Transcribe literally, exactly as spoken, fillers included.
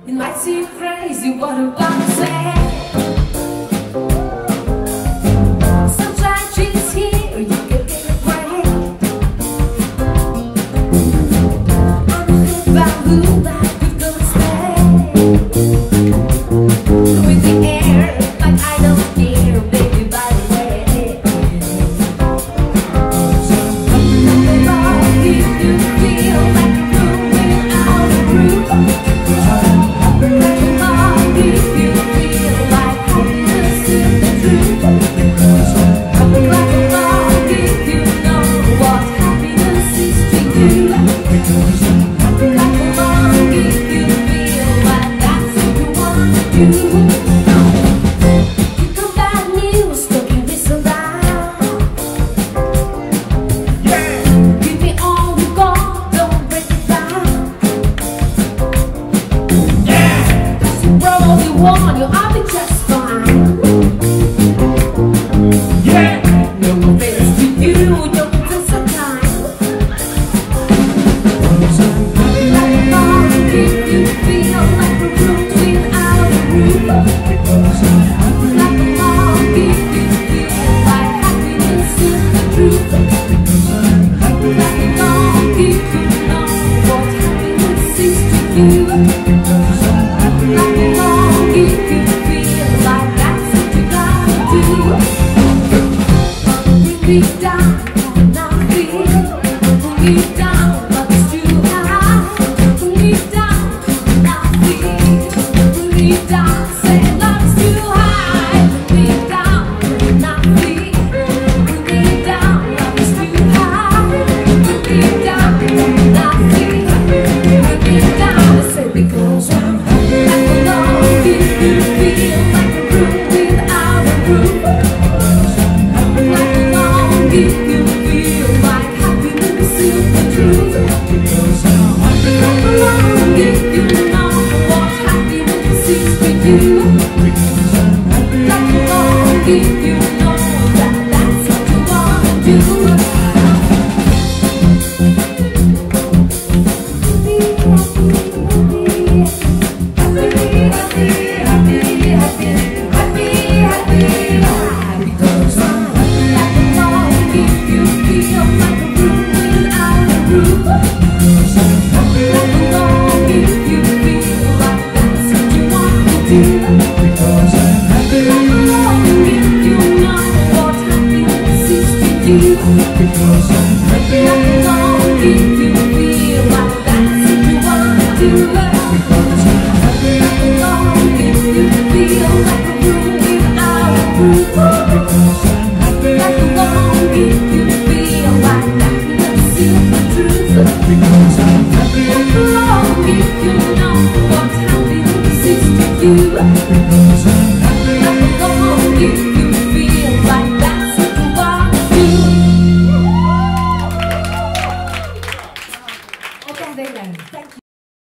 It might seem crazy what I'm about to say. Sunshine she's here, you can get a break. I'm a good bamboo that could go and stay with the air, like I don't care, baby, by the way. If you feel like you're moving out of groove, I'll be just fine. Yeah, no offense to you, don't waste your time. Like a bomb, if you feel like a room without a roof. Like a bomb, if you feel like happiness is the truth. Like a bomb, if you know what happiness is to you. Like a bomb, if you Bring me down, not feel. Bring me down, but it's too high. Bring me down, not feel. Bring me down, say love's too high. Bring me down, not feel. Bring me down, love is too high. Bring me down, not feel. Bring me down, I say because I'm happy. I know if you feel like a room without a roof. If you feel like happiness is the truth, come along if you know what happiness is for you. Come along if you know that that's what you wanna do. Because I'm happy. Come along if you know what happiness is to you. Because I'm happy. Come along if you feel like that's what you wanna do. Because I'm happy. Come along if you feel like a room without a roof. Because I'm happy. Come along if you feel like happiness is the truth. Because I'm happy. Come along if you know what happiness is to you.